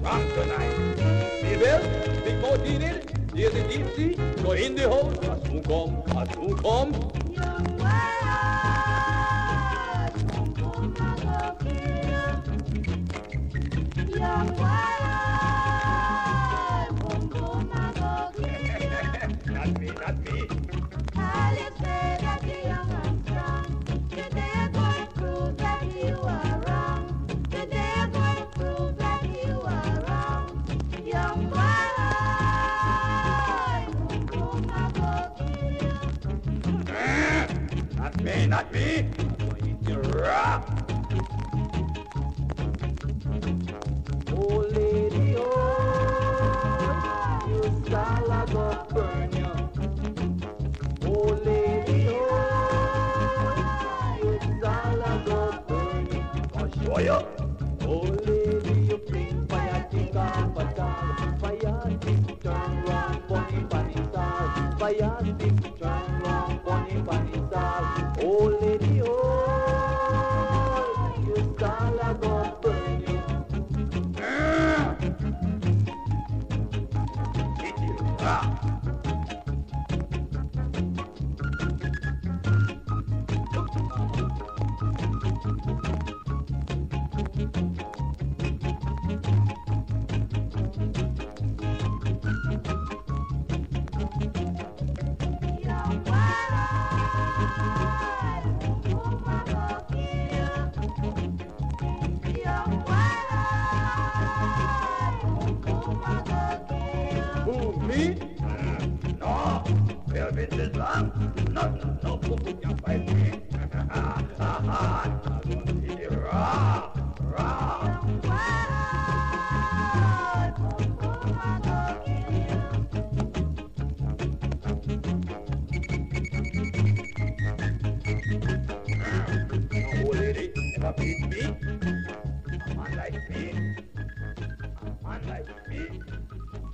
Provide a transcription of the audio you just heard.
strong tonight. Mabel, big boat needed. Here's the deep sea. Go in the hole. I soon come. I soon come. Young wild, boom boom, I go kill. Young wild, boom boom, I go kill. Not me, not me. All you say that you're young and strong. Today you're going to prove that you are wrong. Today you're going to prove that you are wrong. Young wild, boom boom, I go kill. Not me, not me. I'm going to eat you raw. Oh, lady, oh, you sala go burn you. Oh, lady, oh, you sala go burn you. I'll show you. Oh, lady, you bring fire, take off a doll. Fire stick, turn round, bunny, bunny, star. Fire stick, turn round, bunny, bunny, star. Oh, lady, oh, you sala go burn you. Eat you raw. Young wild, boom boom, I go kill. Young wild, boom boom, I go kill. Who, me? No. Well, Mrs. Lam. No, who can fight me? I'm going to eat you raw. Raw. Young wild, boom boom, I go kill. No, lady, never beat me. A man like me. A man like me.